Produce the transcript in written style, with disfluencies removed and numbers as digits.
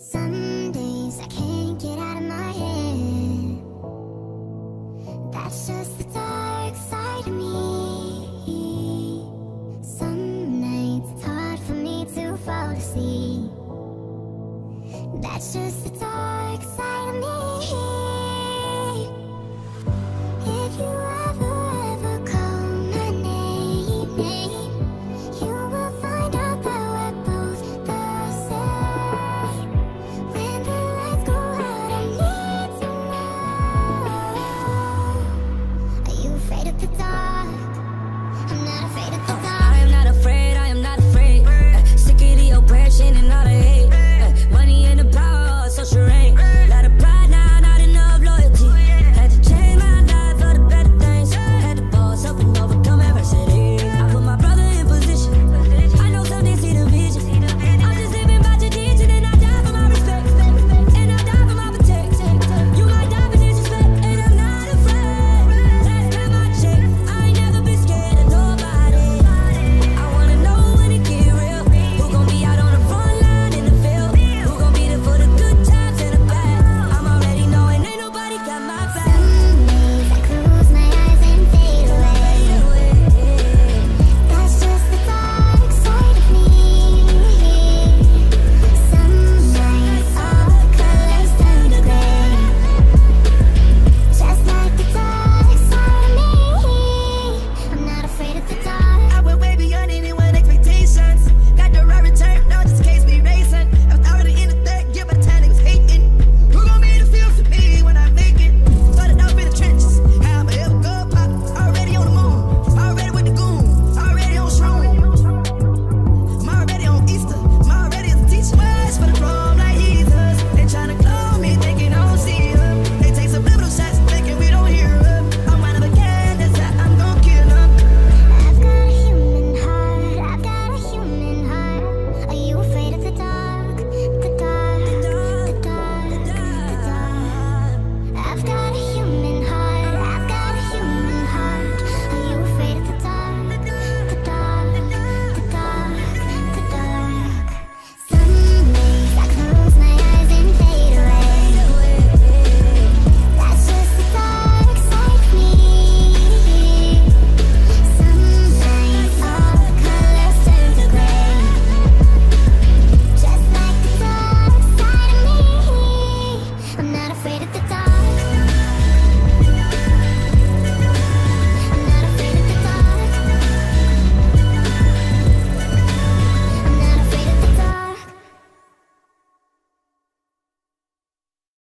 Some days I can't get out of my head. That's just the dark side of me. Some nights it's hard for me to fall asleep. That's just the dark side of me.